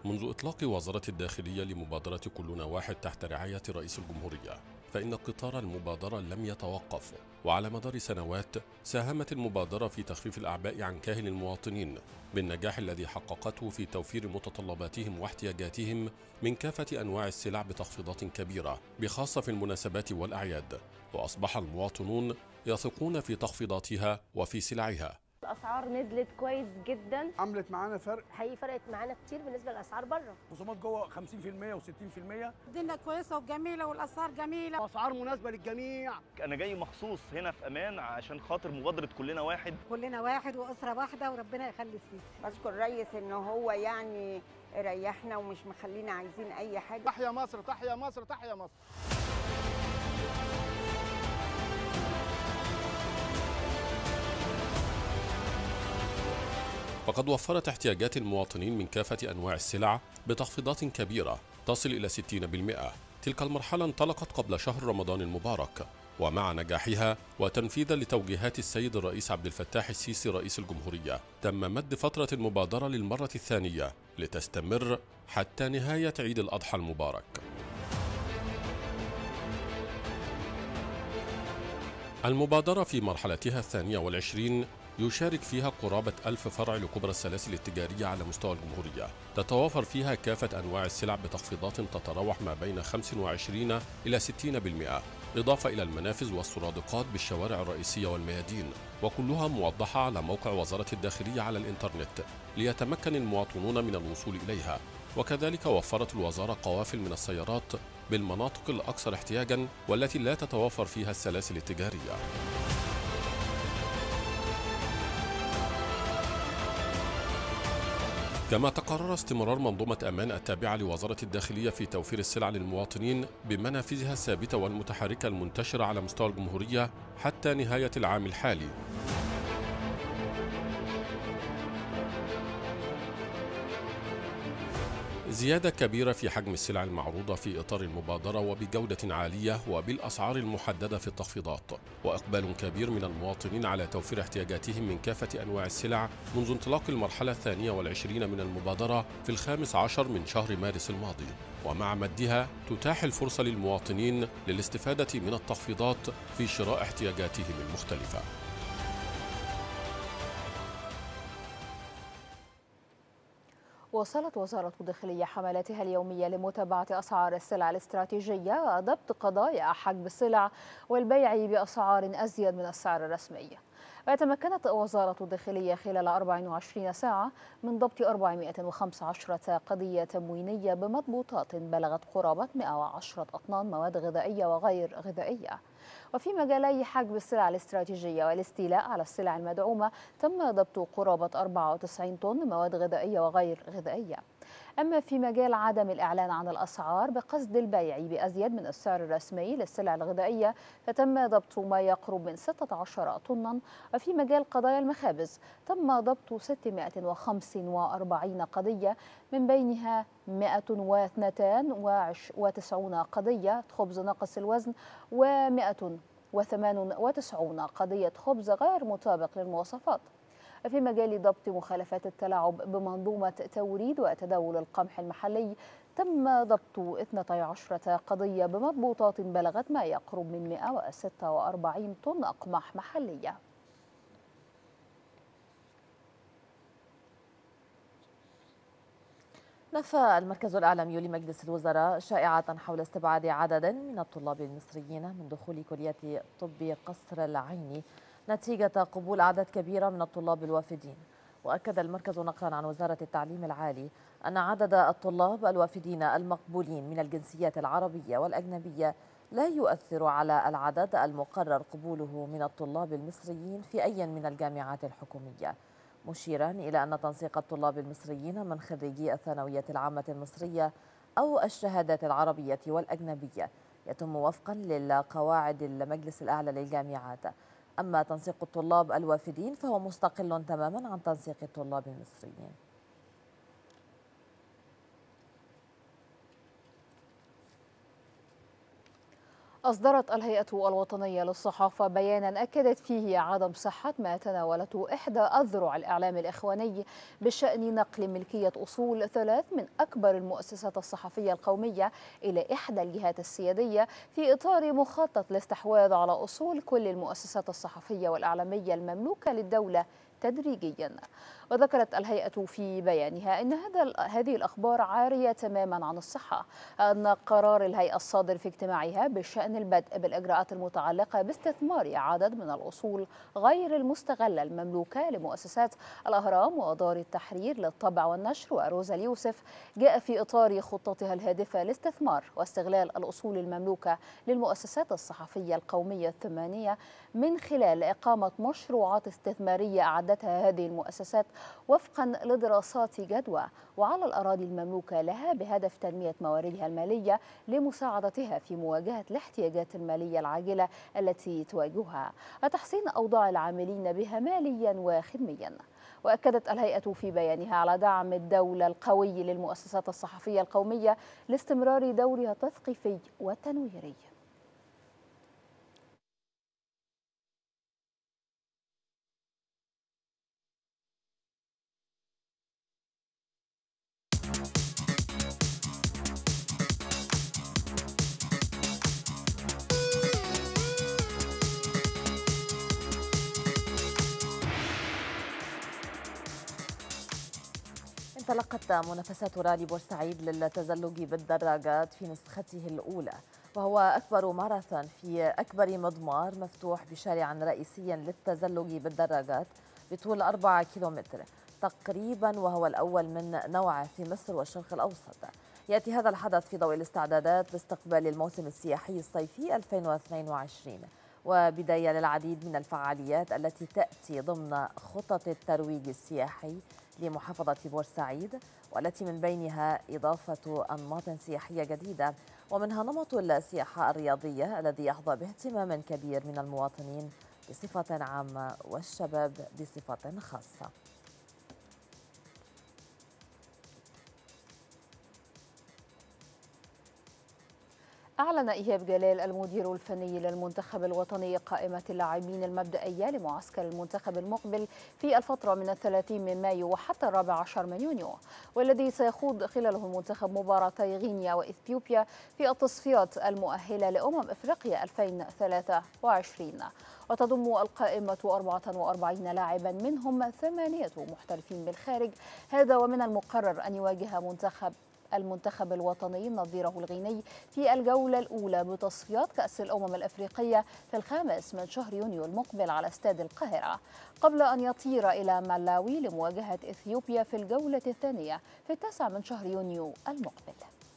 F: منذ إطلاق وزارة الداخلية لمبادرة كلنا واحد تحت رعاية رئيس الجمهورية، فإن قطار المبادرة لم يتوقف، وعلى مدار سنوات ساهمت المبادرة في تخفيف الأعباء عن كاهل المواطنين بالنجاح الذي حققته في توفير متطلباتهم واحتياجاتهم من كافة أنواع السلع بتخفيضات كبيرة بخاصة في المناسبات والأعياد، وأصبح المواطنون يثقون في تخفيضاتها وفي سلعها.
G: الاسعار نزلت كويس جدا،
H: عملت معانا فرق،
G: حقيقي فرقت معانا كتير بالنسبه للاسعار بره.
H: خصومات جوه خمسين في المية وستين في المية.
I: الدنيا كويسه وجميله والاسعار جميله
H: واسعار مناسبه للجميع.
J: انا جاي مخصوص هنا في امان عشان خاطر مبادره كلنا واحد.
I: كلنا واحد واسره واحده وربنا يخلي السيسي.
K: بشكر الريس ان هو يعني ريحنا ومش مخلينا عايزين اي حاجه.
H: تحيا مصر، تحيا مصر، تحيا مصر.
F: فقد وفرت احتياجات المواطنين من كافة أنواع السلع بتخفيضات كبيرة تصل إلى ستين بالمئة. تلك المرحلة انطلقت قبل شهر رمضان المبارك، ومع نجاحها وتنفيذا لتوجيهات السيد الرئيس عبد الفتاح السيسي رئيس الجمهورية، تم مد فترة المبادرة للمرة الثانية لتستمر حتى نهاية عيد الأضحى المبارك. المبادرة في مرحلتها الثانية والعشرين يشارك فيها قرابة ألف فرع لكبرى السلاسل التجارية على مستوى الجمهورية، تتوافر فيها كافة أنواع السلع بتخفيضات تتراوح ما بين خمسة وعشرين إلى ستين بالمئة، إضافة إلى المنافذ والسرادقات بالشوارع الرئيسية والميادين، وكلها موضحة على موقع وزارة الداخلية على الإنترنت ليتمكن المواطنون من الوصول إليها. وكذلك وفرت الوزارة قوافل من السيارات بالمناطق الأكثر احتياجاً والتي لا تتوافر فيها السلاسل التجارية. كما تقرر استمرار منظومة أمان التابعة لوزارة الداخلية في توفير السلع للمواطنين بمنافذها الثابتة والمتحركة المنتشرة على مستوى الجمهورية حتى نهاية العام الحالي. زيادة كبيرة في حجم السلع المعروضة في إطار المبادرة وبجودة عالية وبالأسعار المحددة في التخفيضات، وإقبال كبير من المواطنين على توفير احتياجاتهم من كافة أنواع السلع منذ انطلاق المرحلة الثانية والعشرين من المبادرة في الخامس عشر من شهر مارس الماضي. ومع مدها تتاح الفرصة للمواطنين للاستفادة من التخفيضات في شراء احتياجاتهم المختلفة.
A: واصلت وزارة الداخلية حملاتها اليومية لمتابعة أسعار السلع الاستراتيجية وضبط قضايا حجب السلع والبيع بأسعار أزيد من السعر الرسمي. وتمكنت وزارة الداخلية خلال أربع وعشرين ساعة من ضبط أربعمائة وخمسة عشر قضية تموينية بمضبوطات بلغت قرابة مائة وعشرة أطنان مواد غذائية وغير غذائية. وفي مجالي حجب السلع الاستراتيجية والاستيلاء على السلع المدعومة تم ضبط قرابة أربعة وتسعين طن مواد غذائية وغير غذائية. أما في مجال عدم الإعلان عن الأسعار بقصد البيع بأزيد من السعر الرسمي للسلع الغذائية فتم ضبط ما يقرب من ستة عشر طنا. وفي مجال قضايا المخابز تم ضبط ستمائة وخمسة وأربعين قضية، من بينها مائة واثنين وتسعين قضية خبز ناقص الوزن ومائة وثمانية وتسعين قضية خبز غير مطابق للمواصفات. في مجال ضبط مخالفات التلاعب بمنظومة توريد وتداول القمح المحلي تم ضبط اثنتي عشرة قضية بمضبوطات بلغت ما يقرب من مائة وستة وأربعين طن أقماح محلية.
B: نفى المركز الإعلامي لمجلس الوزراء شائعة حول استبعاد عدد من الطلاب المصريين من دخول كلية طب قصر العيني نتيجة قبول أعداد كبيرة من الطلاب الوافدين. وأكد المركز نقلا عن وزارة التعليم العالي أن عدد الطلاب الوافدين المقبولين من الجنسيات العربية والأجنبية لا يؤثر على العدد المقرر قبوله من الطلاب المصريين في أي من الجامعات الحكومية، مشيرا إلى أن تنسيق الطلاب المصريين من خريجي الثانوية العامة المصرية أو الشهادات العربية والأجنبية يتم وفقا للقواعد المجلس الأعلى للجامعات. أما تنسيق الطلاب الوافدين فهو مستقل تماما عن تنسيق الطلاب المصريين.
A: أصدرت الهيئة الوطنية للصحافة بيانا أكدت فيه عدم صحة ما تناولته إحدى أذرع الإعلام الإخواني بشأن نقل ملكية أصول ثلاث من أكبر المؤسسات الصحفية القومية إلى إحدى الجهات السيادية في إطار مخطط الاستحواذ على أصول كل المؤسسات الصحفية والإعلامية المملوكة للدولة تدريجيا. وذكرت الهيئة في بيانها أن هذا هذه الأخبار عارية تماما عن الصحة، أن قرار الهيئة الصادر في اجتماعها بشأن البدء بالإجراءات المتعلقة باستثمار عدد من الأصول غير المستغلة المملوكة لمؤسسات الأهرام ودار التحرير للطبع والنشر وروزا اليوسف جاء في إطار خطتها الهادفة لاستثمار واستغلال الأصول المملوكة للمؤسسات الصحفية القومية الثمانية من خلال إقامة مشروعات استثمارية أعدتها هذه المؤسسات وفقا لدراسات جدوى وعلى الأراضي المملوكة لها بهدف تنمية مواردها المالية لمساعدتها في مواجهة الاحتياجات المالية العاجلة التي تواجهها وتحسين أوضاع العاملين بها ماليا وخدميا. وأكدت الهيئة في بيانها على دعم الدولة القوي للمؤسسات الصحفية القومية لاستمرار دورها التثقيفي والتنويري.
B: انطلقت منافسات رالي بورسعيد للتزلج بالدراجات في نسخته الأولى، وهو أكبر ماراثون في أكبر مضمار مفتوح بشارع رئيسي للتزلج بالدراجات بطول أربعة كيلومتر تقريبا، وهو الأول من نوعه في مصر والشرق الأوسط. يأتي هذا الحدث في ضوء الاستعدادات لاستقبال الموسم السياحي الصيفي ألفين واثنين وعشرين، وبداية للعديد من الفعاليات التي تأتي ضمن خطط الترويج السياحي لمحافظة بورسعيد، والتي من بينها إضافة أنماط سياحية جديدة، ومنها نمط السياحة الرياضية الذي يحظى باهتمام كبير من المواطنين بصفة عامة والشباب بصفة خاصة.
A: أعلن إيهاب جلال المدير الفني للمنتخب الوطني قائمة اللاعبين المبدئية لمعسكر المنتخب المقبل في الفترة من الثلاثين من مايو وحتى الرابع عشر من يونيو، والذي سيخوض خلاله المنتخب مباراتي غينيا وإثيوبيا في التصفيات المؤهلة لأمم إفريقيا ألفين وثلاثة وعشرين. وتضم القائمة أربعة وأربعين لاعبا منهم ثمانية محترفين بالخارج. هذا ومن المقرر أن يواجه منتخب المنتخب الوطني نظيره الغيني في الجولة الأولى بتصفيات كأس الأمم الأفريقية في الخامس من شهر يونيو المقبل على استاد القاهرة، قبل أن يطير إلى مالاوي لمواجهة إثيوبيا في الجولة الثانية في التاسع من شهر يونيو المقبل.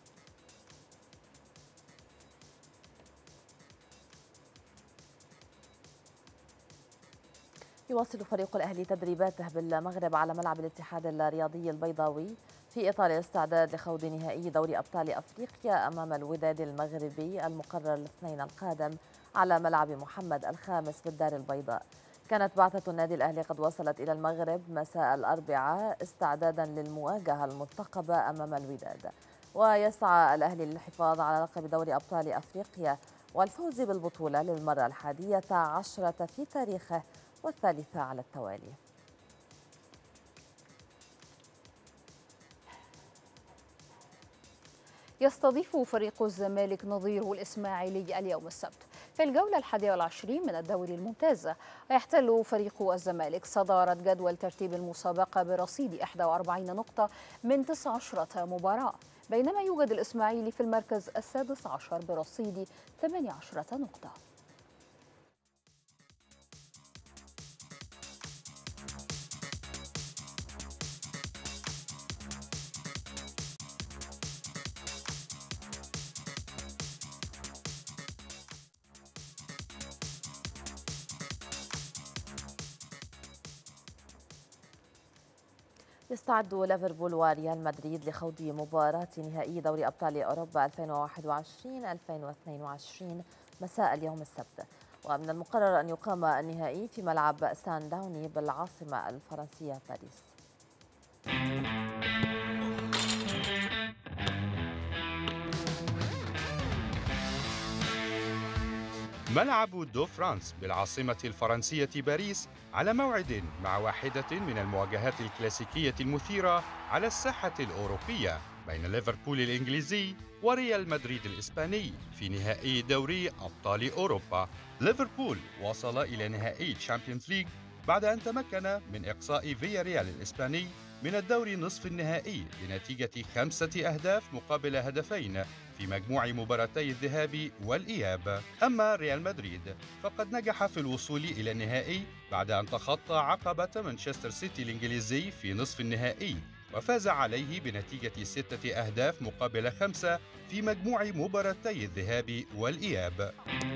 B: يواصل فريق الأهلي تدريباته بالمغرب على ملعب الاتحاد الرياضي البيضاوي في إطار الاستعداد لخوض نهائي دوري أبطال أفريقيا أمام الوداد المغربي المقرر الاثنين القادم على ملعب محمد الخامس بالدار البيضاء. كانت بعثة النادي الأهلي قد وصلت إلى المغرب مساء الأربعاء استعدادا للمواجهة المرتقبة أمام الوداد، ويسعى الأهلي للحفاظ على لقب دوري أبطال أفريقيا والفوز بالبطولة للمرة الحادية عشرة في تاريخه والثالثة على التوالي.
A: يستضيف فريق الزمالك نظيره الإسماعيلي اليوم السبت في الجولة الحادية والعشرين من الدوري الممتاز، ويحتل فريق الزمالك صدارة جدول ترتيب المسابقة برصيد إحدى وأربعين نقطة من تسع عشرة مباراة، بينما يوجد الإسماعيلي في المركز السادس عشر برصيد ثمانية عشرة نقطة.
B: يستعد ليفربول وريال مدريد لخوض مباراة نهائي دوري أبطال أوروبا ألفين وواحد وعشرين ألفين واثنين وعشرين مساء اليوم السبت، ومن المقرر أن يقام النهائي في ملعب سان داوني بالعاصمة الفرنسية باريس.
L: ملعب دو فرانس بالعاصمة الفرنسية باريس على موعد مع واحدة من المواجهات الكلاسيكية المثيرة على الساحة الأوروبية بين ليفربول الإنجليزي وريال مدريد الإسباني في نهائي دوري أبطال أوروبا. ليفربول وصل إلى نهائي تشامبيونز ليج بعد أن تمكن من إقصاء فياريال الإسباني من الدور نصف النهائي بنتيجة خمسة أهداف مقابل هدفين في مجموع مباراتي الذهاب والإياب. أما ريال مدريد فقد نجح في الوصول إلى النهائي بعد أن تخطى عقبة مانشستر سيتي الإنجليزي في نصف النهائي وفاز عليه بنتيجة ستة أهداف مقابل خمسة في مجموع مباراتي الذهاب والإياب.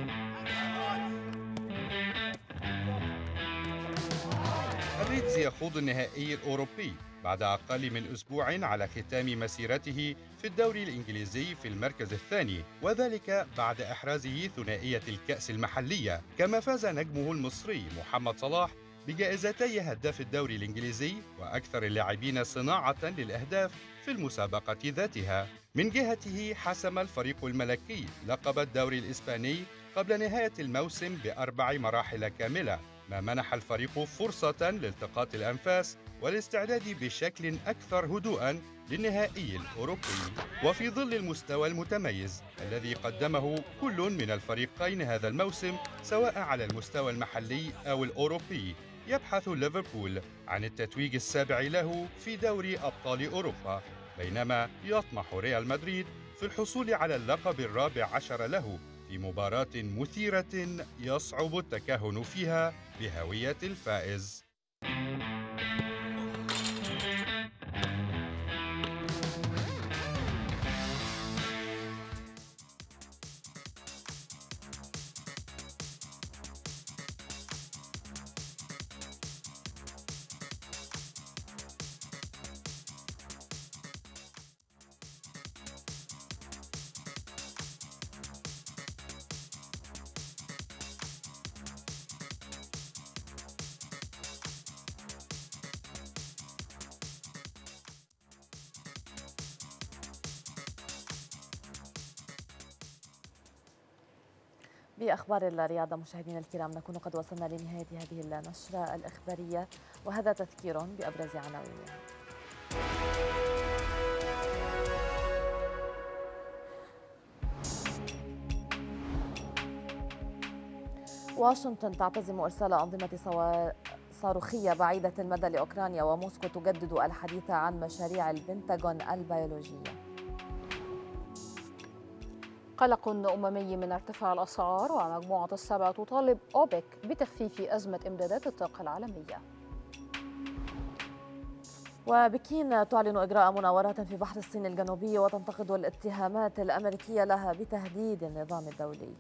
L: الريدز يخوض النهائي الأوروبي بعد أقل من أسبوع على ختام مسيرته في الدوري الإنجليزي في المركز الثاني، وذلك بعد إحرازه ثنائية الكأس المحلية، كما فاز نجمه المصري محمد صلاح بجائزتي هداف الدوري الإنجليزي وأكثر اللاعبين صناعة للأهداف في المسابقة ذاتها. من جهته حسم الفريق الملكي لقب الدوري الإسباني قبل نهاية الموسم بأربع مراحل كاملة، ما منح الفريق فرصة لالتقاط الأنفاس والاستعداد بشكل أكثر هدوءاً للنهائي الأوروبي. وفي ظل المستوى المتميز الذي قدمه كل من الفريقين هذا الموسم سواء على المستوى المحلي أو الأوروبي، يبحث ليفربول عن التتويج السابع له في دوري أبطال أوروبا، بينما يطمح ريال مدريد في الحصول على اللقب الرابع عشر له في مباراة مثيرة يصعب التكهن فيها بهوية الفائز.
B: بأخبار الرياضة مشاهدينا الكرام نكون قد وصلنا لنهاية هذه النشرة الإخبارية، وهذا تذكير بأبرز عناوينها. واشنطن تعتزم إرسال أنظمة صاروخية بعيدة المدى لأوكرانيا، وموسكو تجدد الحديث عن مشاريع البنتاغون البيولوجية.
A: قلق أممي من ارتفاع الأسعار، ومجموعة السبع تطالب أوبك بتخفيف أزمة إمدادات الطاقة العالمية.
B: وبكين تعلن إجراء مناورات في بحر الصين الجنوبي وتنتقد الاتهامات الأمريكية لها بتهديد النظام الدولي.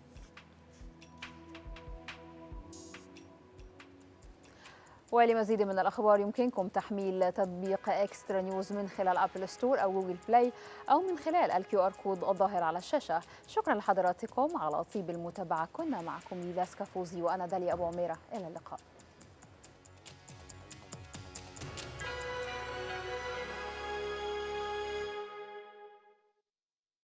A: ولمزيد من الأخبار يمكنكم تحميل تطبيق إكسترا نيوز من خلال أبل ستور أو جوجل بلاي أو من خلال الكيو آر كود الظاهر على الشاشة. شكرا لحضراتكم على طيب المتابعة. كنا معكم ليلاس كفوزي وأنا داليا أبو عميرة، إلى اللقاء.